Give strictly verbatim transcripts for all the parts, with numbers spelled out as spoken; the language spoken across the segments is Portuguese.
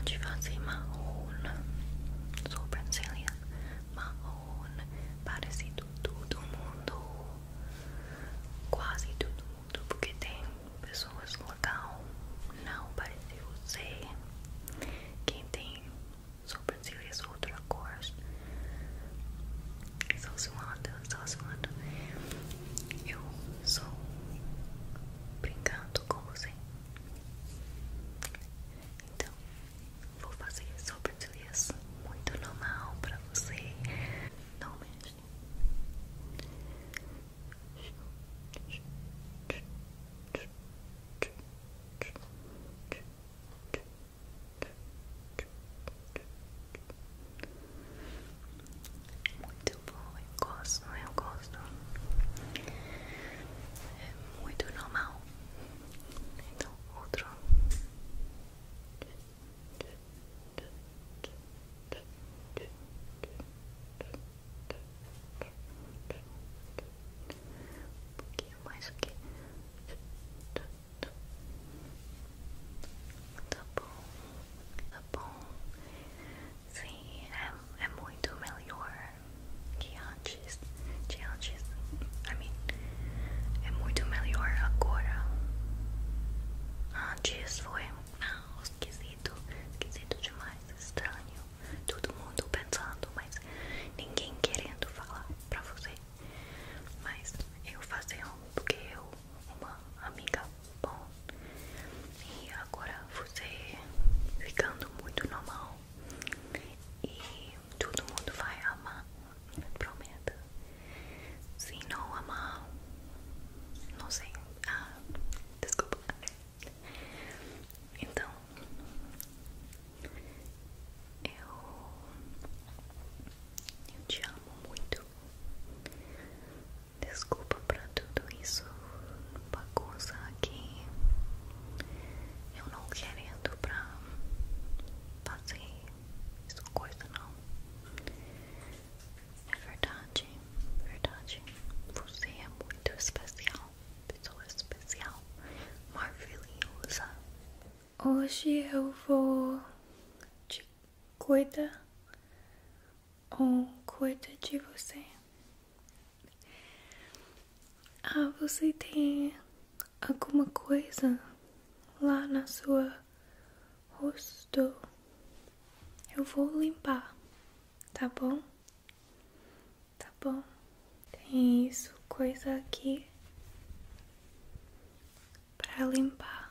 pode fazer marrom, sobrancelha marrom, parecido todo mundo, quase todo mundo, porque tem pessoas legal, não parece você. Quem tem sobrancelhas outra cor, só suando, só suando. Eu sou brincando com você. Então, vou fazer sobrancelhas muito normal pra você. Não mexe. Muito bom, eu gosto, eu gosto. É muito normal. Então, outro. Um pouquinho mais aqui. Tá bom, tá bom. Sim, é, é muito melhor que antes. De antes, I mean, é muito melhor agora. Antes foi, não, esquisito, esquisito demais, estranho. Todo mundo pensando, mas ninguém querendo falar pra você. Mas eu fazia porque eu, uma amiga bom. E agora você ficando muito normal. E todo mundo vai amar, prometo. Se não amar, não sei. Ah, desculpa. Então, eu, eu te amo muito. Desculpa pra tudo isso, bagunça aqui. Eu não querendo pra fazer isso coisa não. É verdade, verdade. Você é muito especial, pessoa especial, maravilhosa. Hoje eu vou te cuidar ou cuidar de você. Ah, você tem alguma coisa lá na sua rosto? Eu vou limpar, tá bom? Tá bom. Tem isso, coisa aqui pra limpar.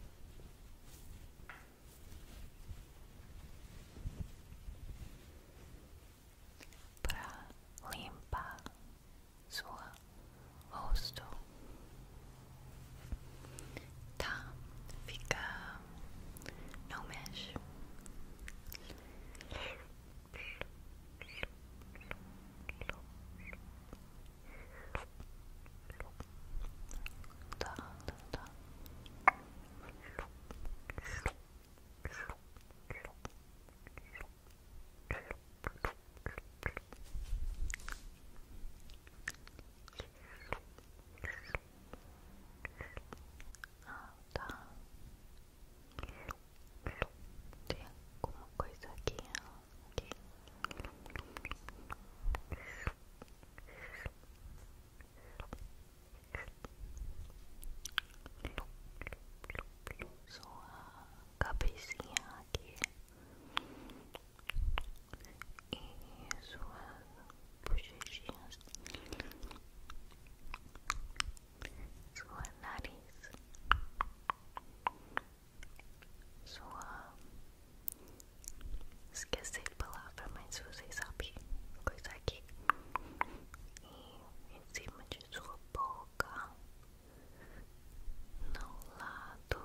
Pra limpar sua rosto. Tá, fica, não mexe. Tá, tá, tá. Ah, tá. Tem alguma coisa aqui, aqui. Sua cabecinha aqui e suas bochechinhas, sua nariz, sua, esqueci a palavra, mas você sabe, coisa aqui, e em cima de sua boca, no lado.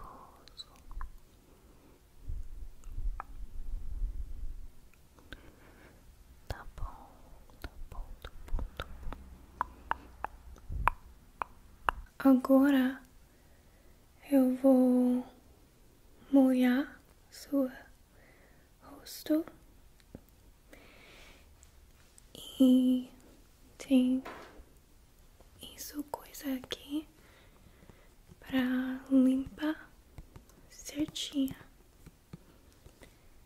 Tá bom, tá bom, tá bom, tá bom. Agora eu vou molhar sua rosto e tem isso coisa aqui pra limpar certinho.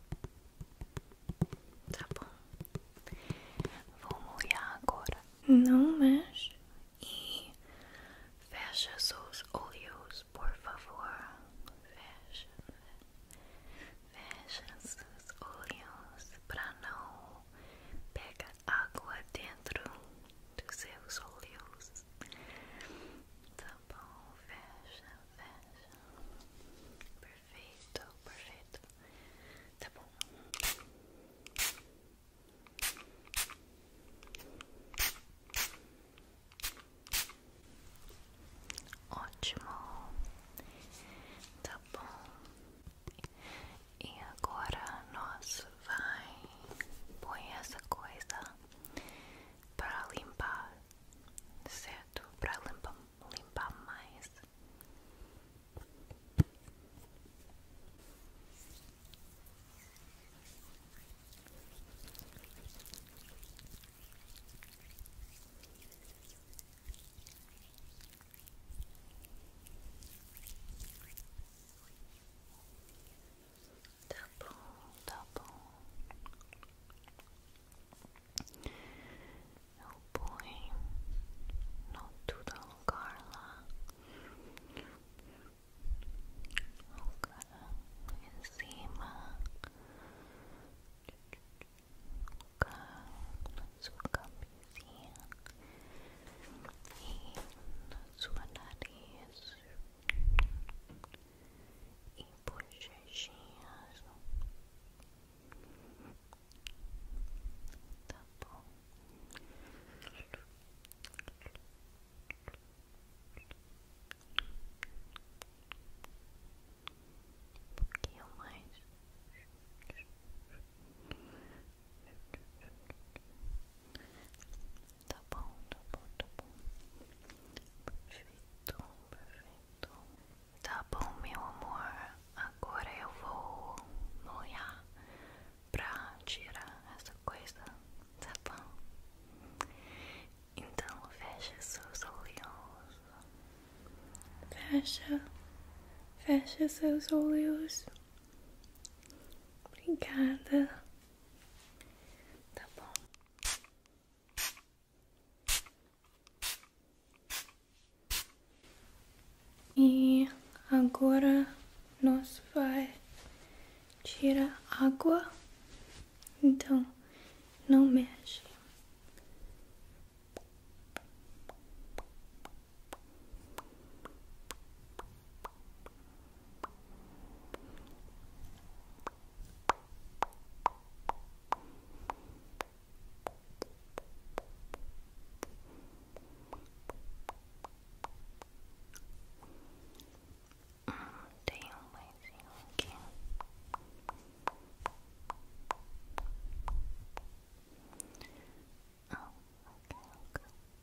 Não mexe e fecha seus olhos, por favor. Fecha, fecha seus olhos para não pegar água dentro dos seus olhos. Tá bom, fecha, fecha. Perfeito, perfeito. Tá bom. Ótimo. Tá bom. E agora nós vai pôr essa coisa para limpar, certo? Para limpar, limpar mais. Tá bom, tá bom. Eu ponho no todo lugar lá. Lugar em cima. Lugar na sua cabecinha e na sua nariz e bochechinhas. Tá bom. Um pouquinho mais. Tá bom, tá bom, tá bom. Perfeito, perfeito. Tá bom, meu amor. Agora eu vou molhar pra tirar essa coisa. Tá bom? Então fecha seus olhos. Fecha, fecha seus olhos. Obrigada. Tá bom. E agora nós vai tirar água. Então não mexe. Tem um maisinho aqui. Ah, ok, ok.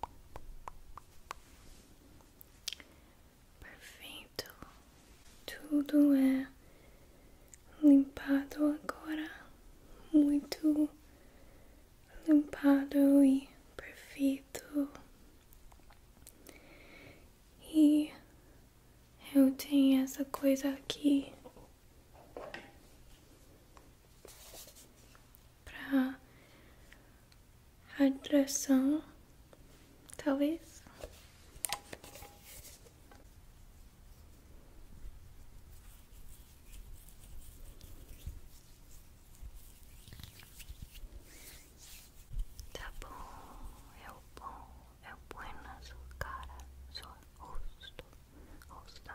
Perfeito. Tudo é limpado agora. Muito limpado e perfeito. E eu tenho essa coisa aqui pra hidratação, talvez. Tá bom, eu bom, eu ponho na sua cara, seu rosto, rosto.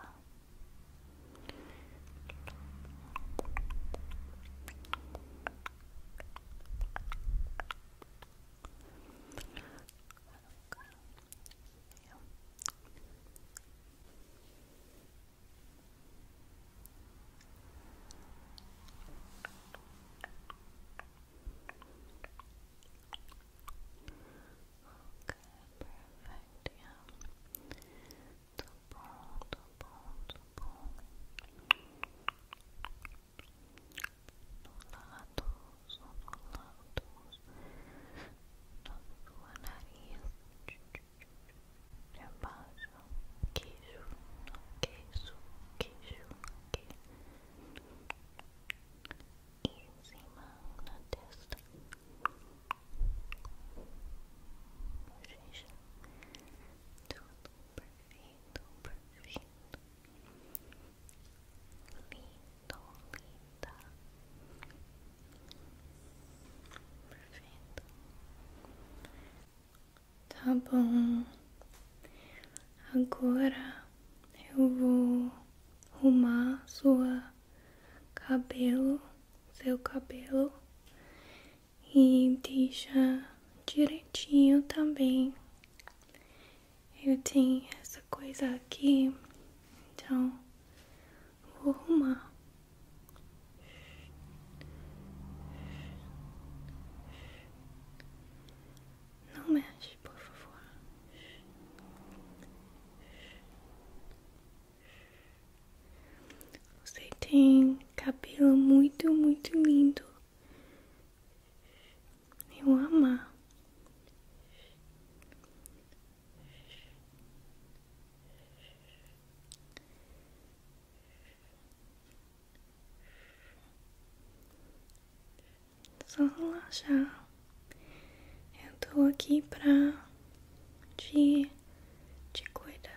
Tá bom. Agora eu vou arrumar sua cabelo, seu cabelo e deixa direitinho também. Eu tenho essa coisa aqui, então vou arrumar. Não mexe, por favor. Você tem cabelo muito, muito lindo. Eu amo. Só relaxar. Eu tô aqui pra te, te cuidar.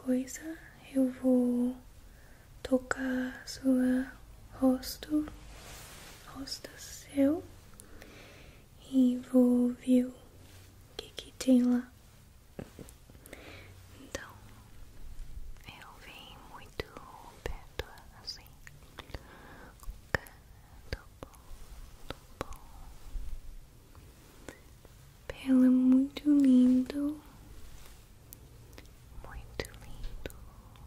coisa, eu vou tocar sua rosto, rosto seu e vou ver o que que tem lá. Então, eu vim muito perto assim. Ok, tá bom, tá bom. Pelo é muito lindo. Muito lindo.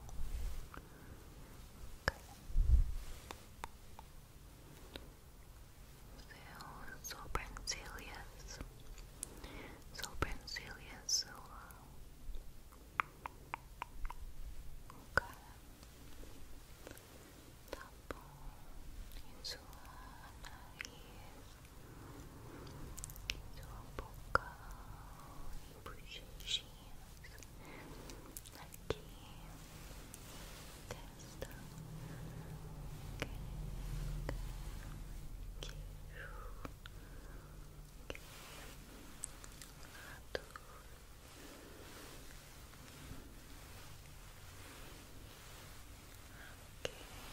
Seu sobrancelhas, sobrancelhas sua. Ok. Tá bom. Em sua nariz, em sua boca e bochechinhas. Aqui, testa, aqui, aqui, aqui, lado, ok,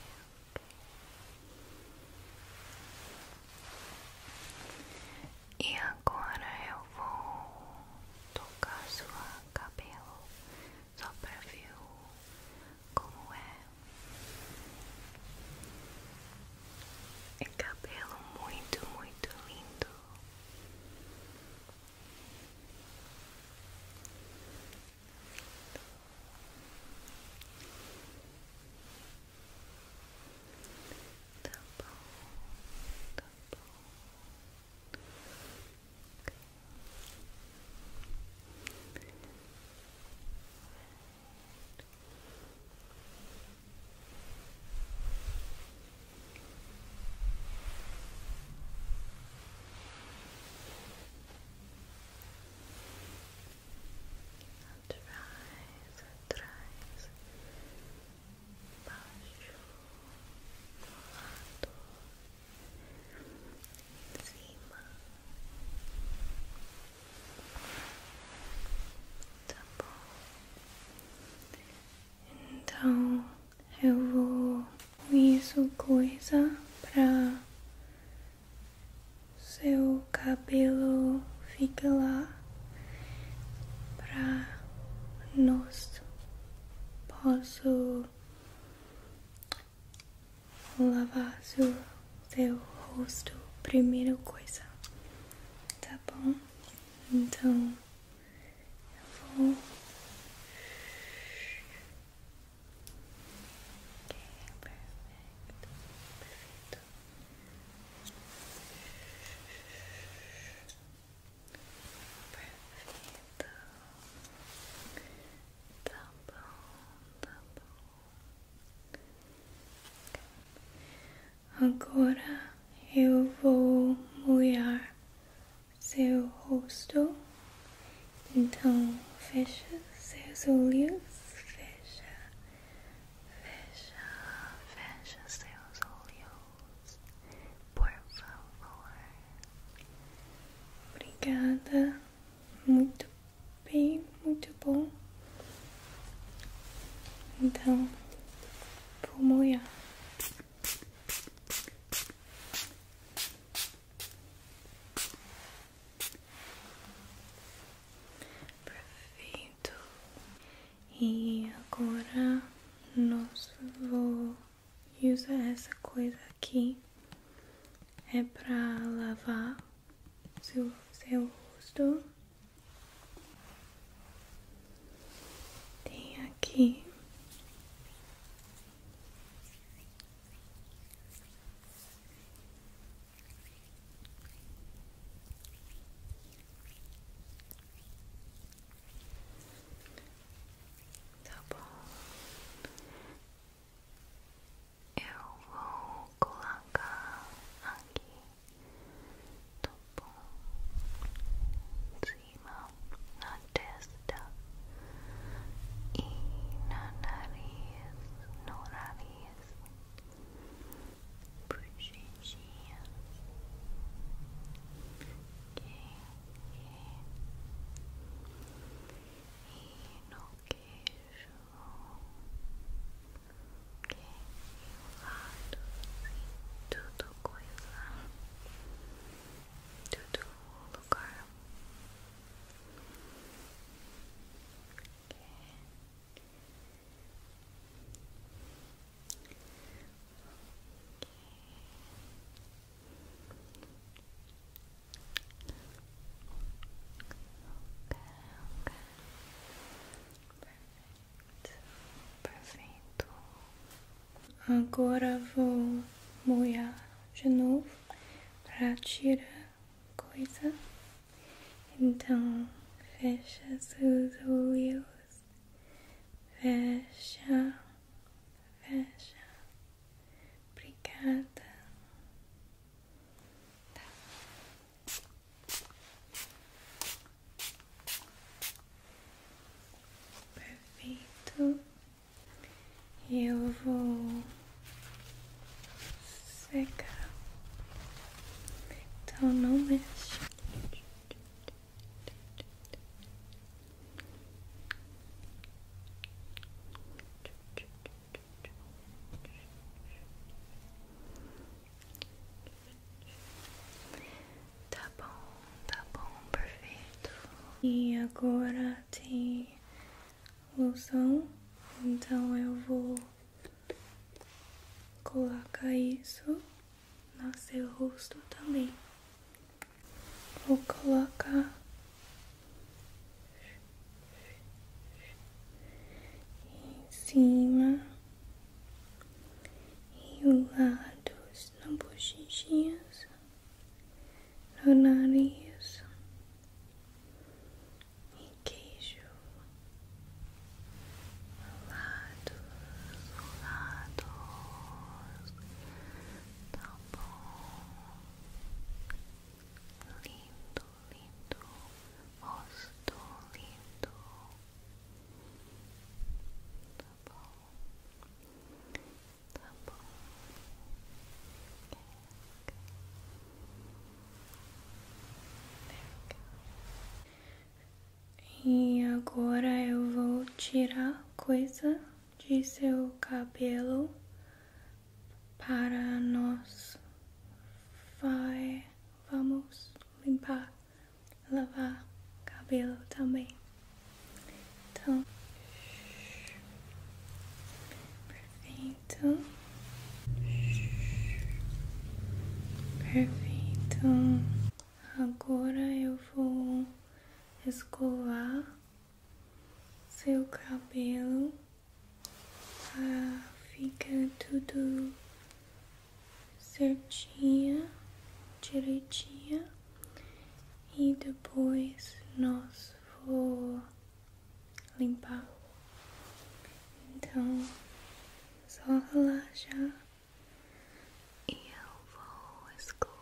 e agora eu vou tocar sua cabelo só pra ver como é. É cabelo muito, muito lindo. Tá bom, tá bom. Atrás, atrás, baixo, lado, em cima. Tá bom. Então eu vou com isso coisa pra seu cabelo ficar lá pra nós posso lavar seu, seu rosto primeira coisa, tá bom? Então eu vou. Ok, perfeito, perfeito. Perfeito. Tá bom, tá bom. Agora eu vou molhar seu rosto. Então fecha seus olhos. Fecha, fecha, fecha seus olhos. Por favor. Obrigada. Muito bem, muito bom. Então, vou molhar. Perfeito. E agora nós vou usar essa coisa aqui. É pra lavar seu, seu rosto. Tem aqui. Tá bom. Eu vou colocar aqui. Tá bom. Em cima, na testa e na Agora vou molhar de novo para tirar coisa. Então, fecha seus olhos. Fecha, fecha. Obrigada. Perfeito. Eu vou secar. Então não mexe. Tá bom, tá bom, perfeito. E agora tem loção, então eu vou colocar isso no seu rosto também. Vou colocar em cima e o lado nas bochechinhas, no nariz e queijo. Lados, lados. Tá bom. Lindo, lindo. Rosto lindo. Tá bom. Tá bom. E agora eu vou tirar coisa de seu cabelo para nós vai, vamos limpar, lavar cabelo também. Então, perfeito, perfeito. Agora eu vou escovar seu cabelo para ficar tudo certinha, direitinha, e depois nós vou limpar. Então, só relaxar. E eu vou escovar.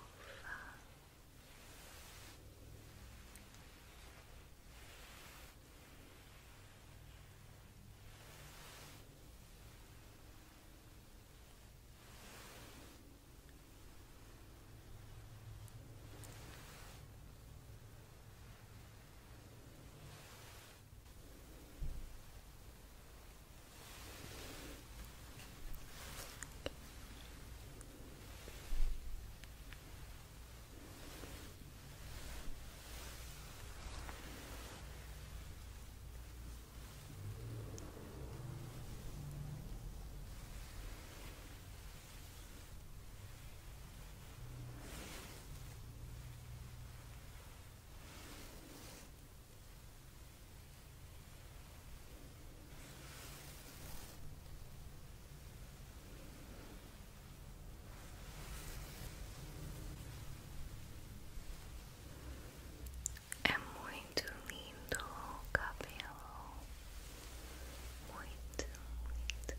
É muito lindo o cabelo. Muito, muito.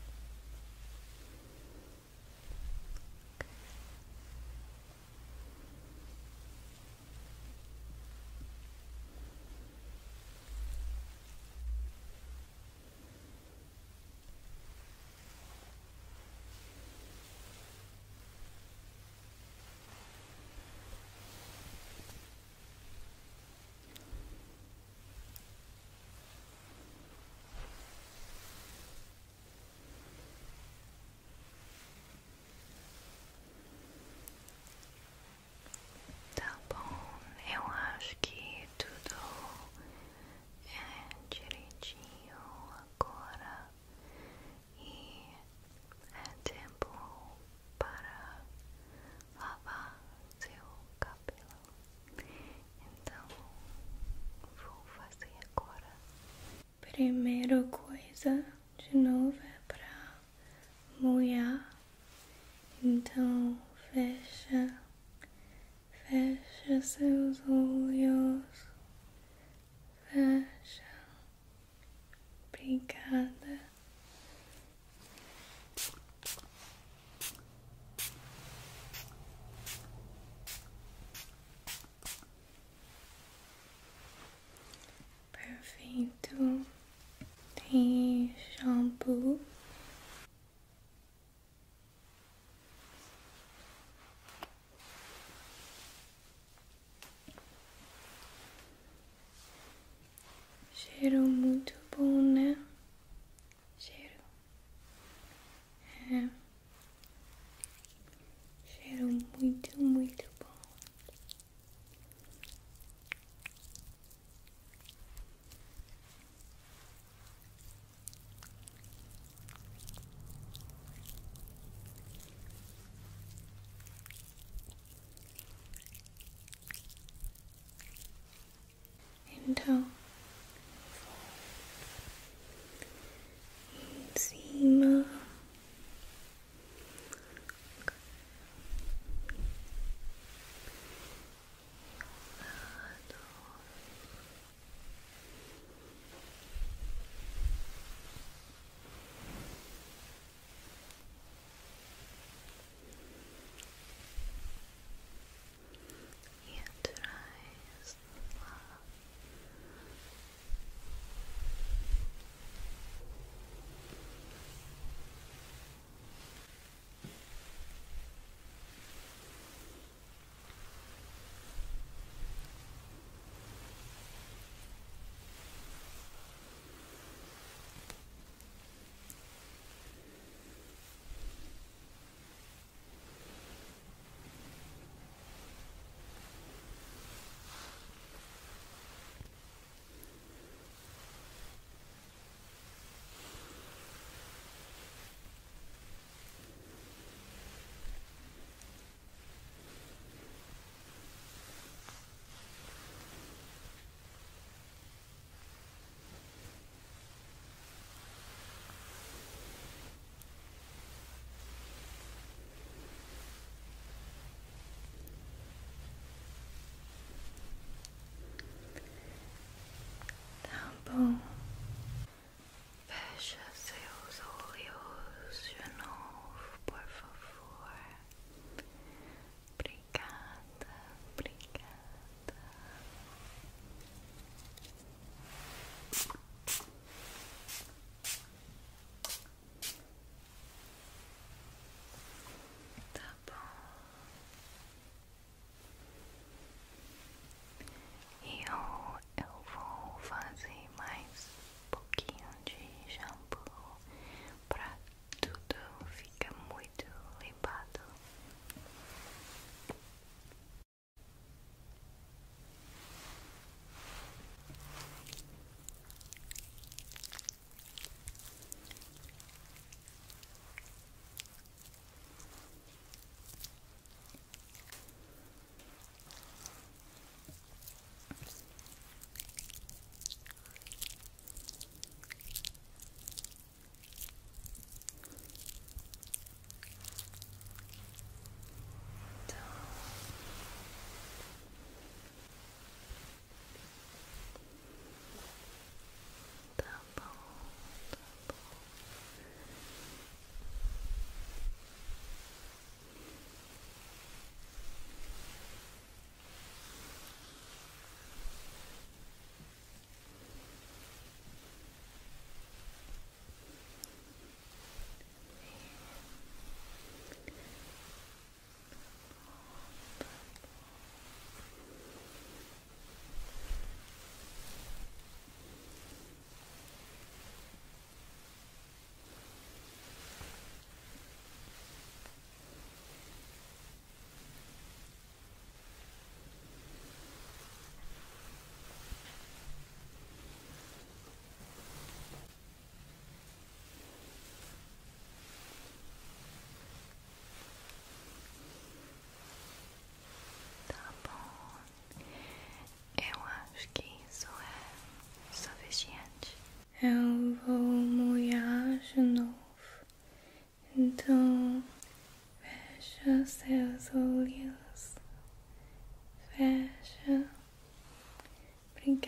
Tá bom, eu acho que tudo é direitinho agora e é tempo para lavar seu cabelo. Então, vou fazer agora. Primeira coisa, de novo, é para molhar. Então fecha, fecha seus olhos, fecha. Obrigada. Perfeito. Tem shampoo. Cheiro muito bom, né? Cheiro. É. Cheiro muito, muito bom. Então, em cima, e atrás, lá.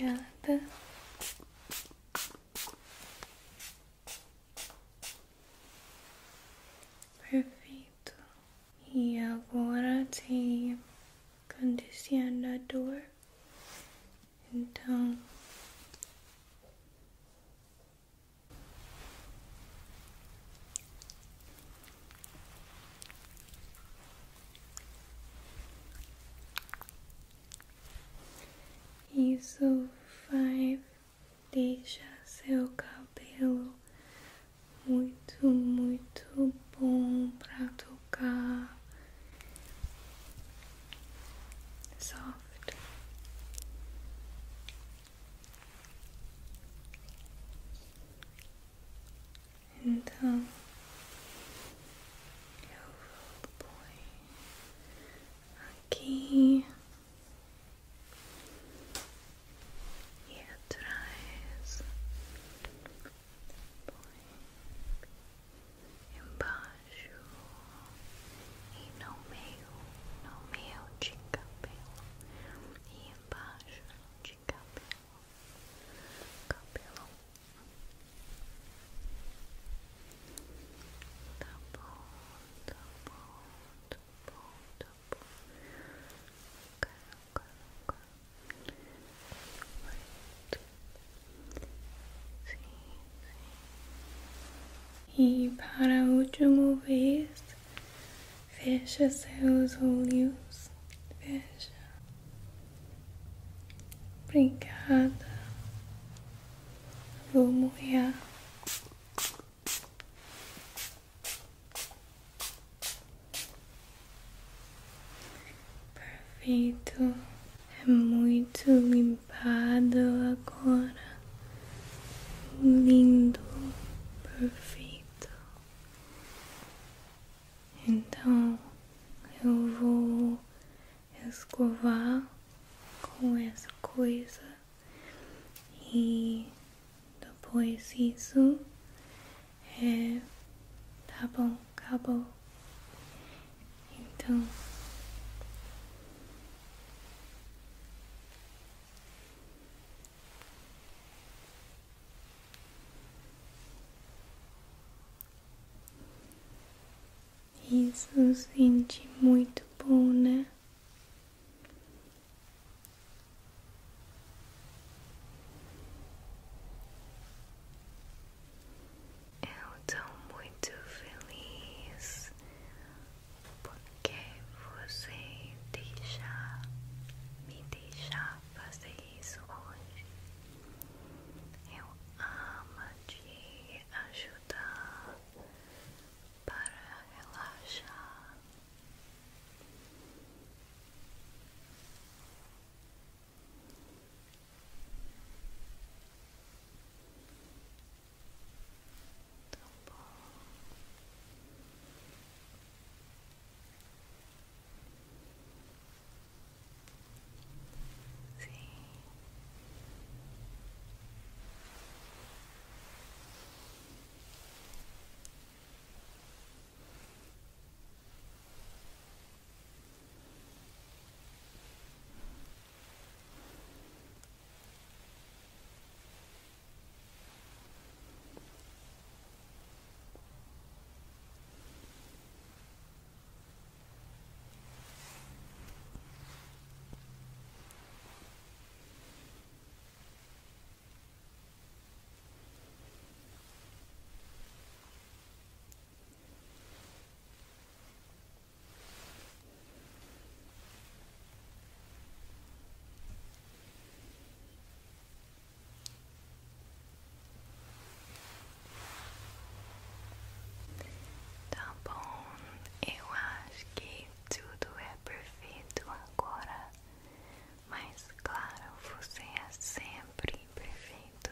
obrigada. Perfeito. E agora tem condicionador. Então, isso vai deixar seu cabelo muito, muito bom para tocar, soft. Então, eu vou pôr aqui e atrás, põe embaixo e no meio, no meio de cabelo e embaixo de cabelo, cabelo. Tá bom, tá bom, tá bom, tá bom. Agora, agora, agora. Sim, sim. E para a última vez, fecha seus olhos. Fecha. Obrigada. Vou molhar. Perfeito. É muito limpado agora. Lindo. Perfeito. Então eu vou escovar com essa coisa e depois isso é tá bom, acabou. Então isso sente muito bom, né? Eu tô muito feliz porque você deixar, me deixar fazer isso hoje. Eu amo te ajudar para relaxar. Tá bom. Sim. Tá bom, eu acho que tudo é perfeito agora, mas claro, você é sempre perfeito.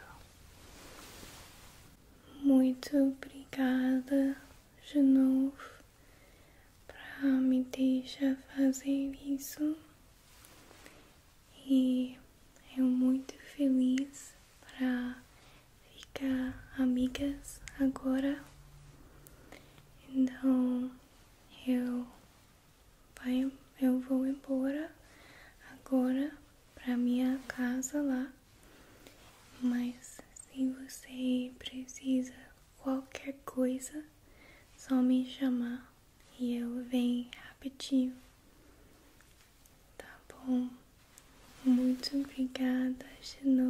Muito obrigada de novo para me deixar fazer isso e eu muito feliz para ficar amigas agora. Então eu, vai, eu vou embora agora para minha casa lá coisa, só me chamar e eu venho rapidinho. Tá bom? Muito obrigada, de